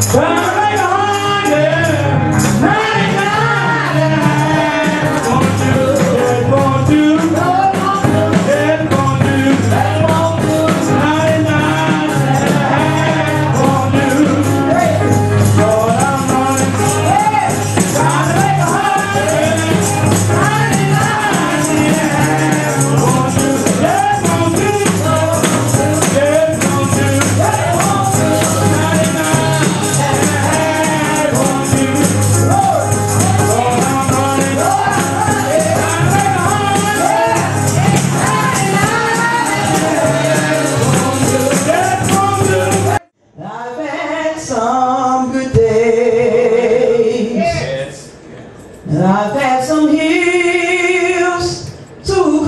I've had some hills to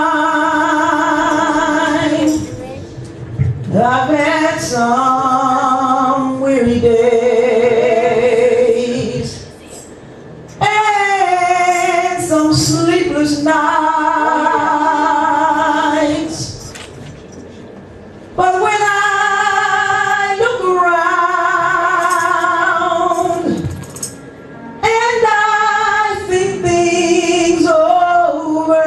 climb. I've had some weary days and some sleepless nights. But when I look around and I think things over,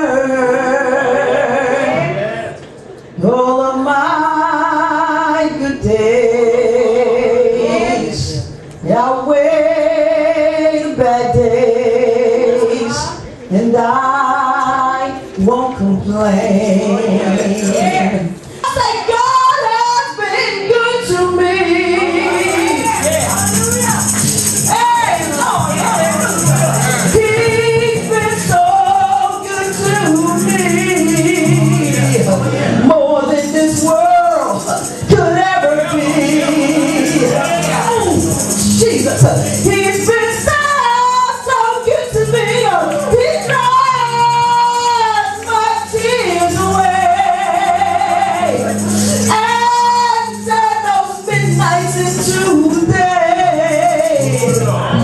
all of my good days outweigh the bad days, and I won't complain. More than this world could ever be. Oh, Jesus, He's been so good to me. He dries my tears away and turned those midnights into days.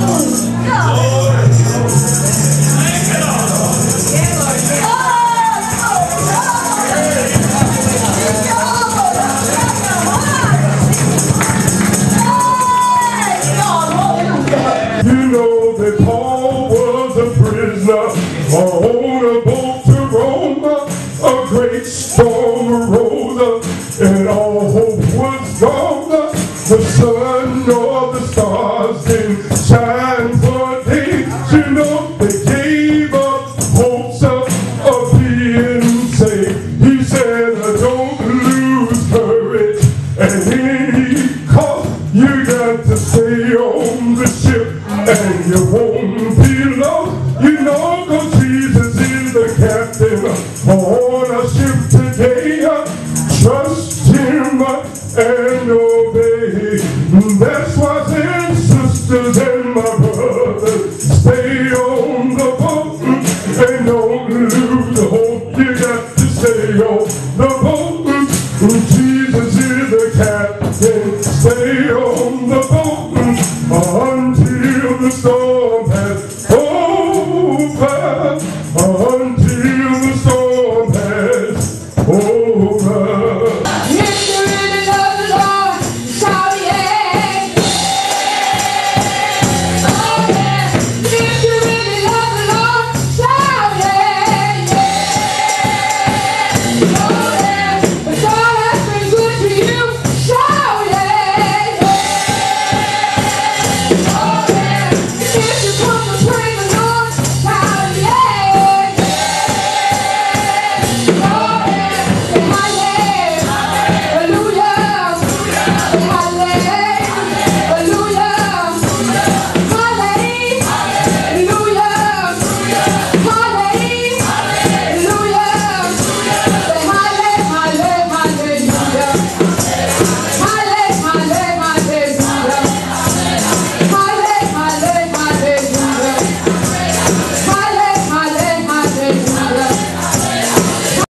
You know that Paul was a prisoner on a boat to Rome. A great storm arose and all hope was gone. The sun nor the stars didn't shine for days. You know they gave up hopes of being saved. He said, don't lose courage at any cost. You got to stay on the ship and you won't be lost. You know, 'cause Jesus is the captain on a ship today. Trust Him and